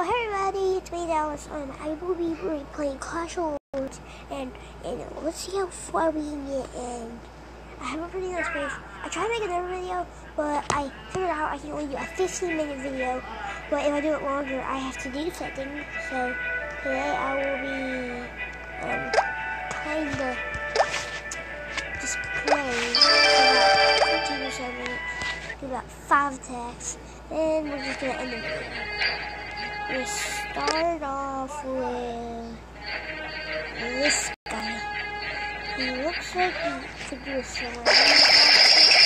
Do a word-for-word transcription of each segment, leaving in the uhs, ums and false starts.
hey everybody, it's me Dallas. Um, I will be playing Clash of Clans, and and let's see how far we can get. And I have a pretty nice pace. I tried to make another video, but I figured out I can only do a fifteen minute video. But if I do it longer, I have to do something. So today I will be um kind of just playing for about fifteen or so minutes, do about five attacks, and we're just gonna end the video. We start off with this guy. He looks like he could do a surround.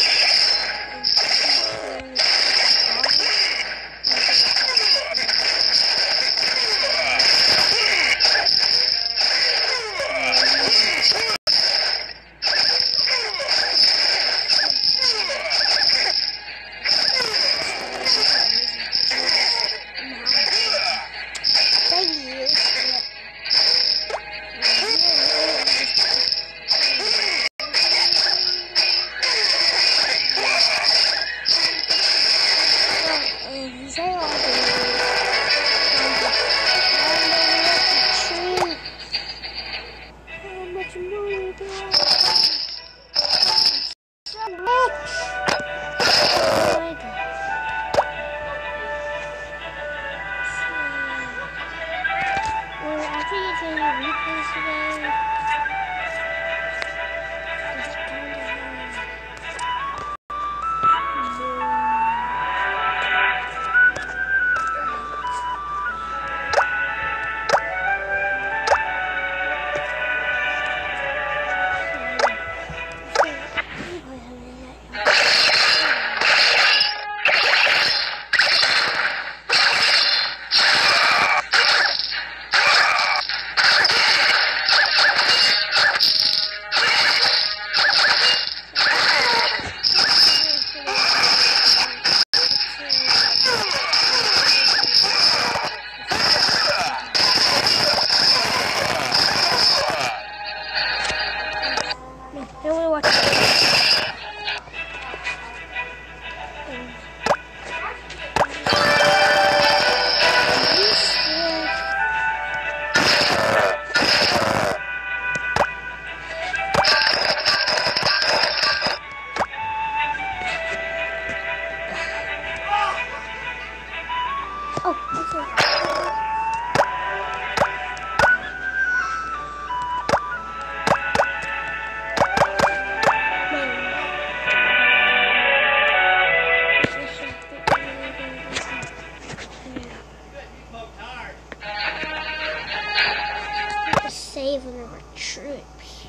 Save one of our troops.